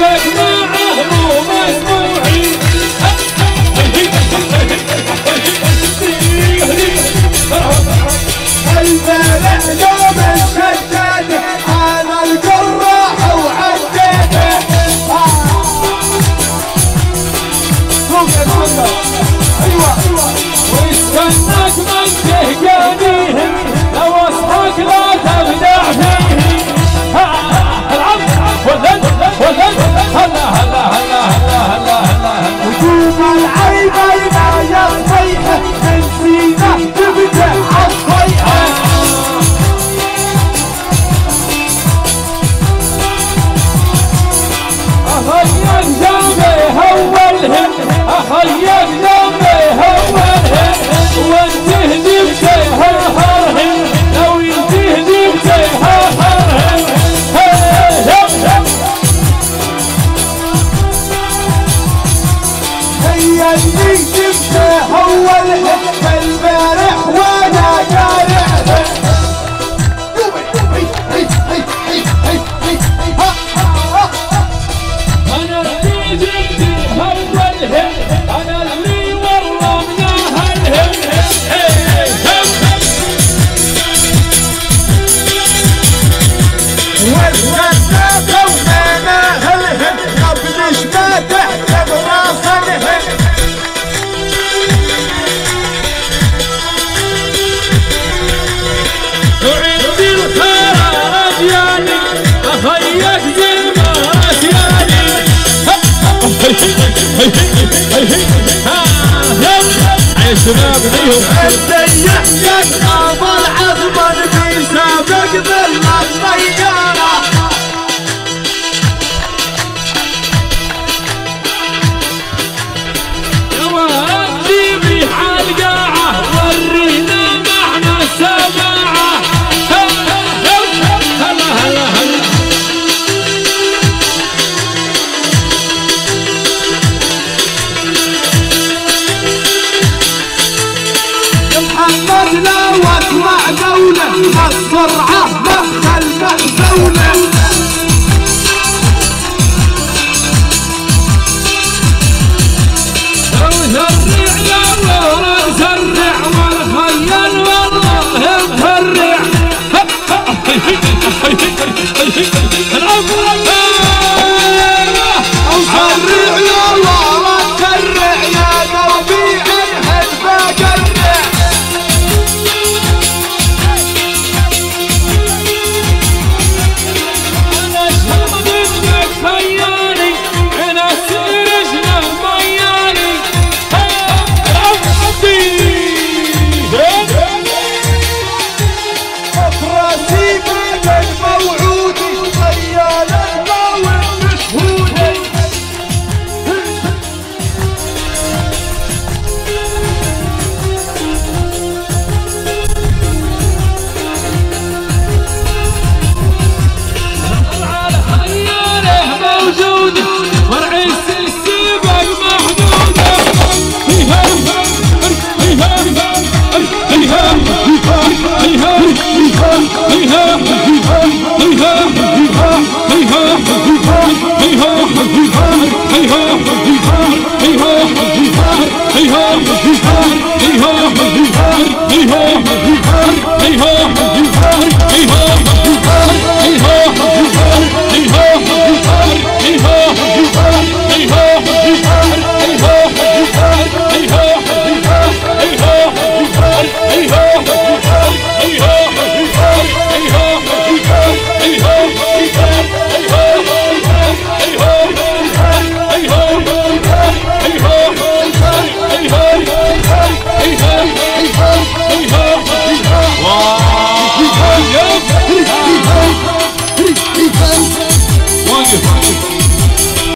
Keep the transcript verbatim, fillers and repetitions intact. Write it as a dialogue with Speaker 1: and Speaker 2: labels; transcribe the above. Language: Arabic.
Speaker 1: وجودك معه مو مسموعين.
Speaker 2: البارح يوم الشداد انا القراح وعديته.
Speaker 1: ايوه ويستناك من تهجانيهم لو اصحاك لا تبدع فيهم. العب وذل وذل هلا هلا هلا هلا هلا هلا
Speaker 2: هجوم العيبين يا صيحه من سينه تبدا عالصيحه.
Speaker 1: اخيك جنبي هولهم اخيك جنبي هولهم وانتهدي بتهرهرهم لو ينتهدي بتهرهرهم.
Speaker 2: هيا اللي جبته هولهم البارح وانا جارحهم.
Speaker 1: انا اللي جبتي هولهم انا اللي والله مناهلهم.
Speaker 2: والغداة ومناهلهم قبل ما تحت براسنهم.
Speaker 1: وعندي الخير ابياني اخيك زي ما اسياني. عشنا بنيهم
Speaker 2: السيح ينقض العظم في سابق ظل الطيارة.
Speaker 1: يا ولد جيبي عالقاعة ورينا معنى السماعة. هلا هلا هلا
Speaker 2: محمد لو اسمع قوله السرعة مدخل مأزولة.
Speaker 1: زرع يا ورد زرع والخيل والله مفرع.
Speaker 2: وزرع يا ورد زرع يا قلبي عنهن بقرع.
Speaker 1: انا اشهد انك خيالي انا سرجنا ميالي.
Speaker 2: راسي من موعودي خيال الموت مشهودي.
Speaker 1: على خياله موجود فرع السبق محدود. هيها هيها هيها هيها هيها هيها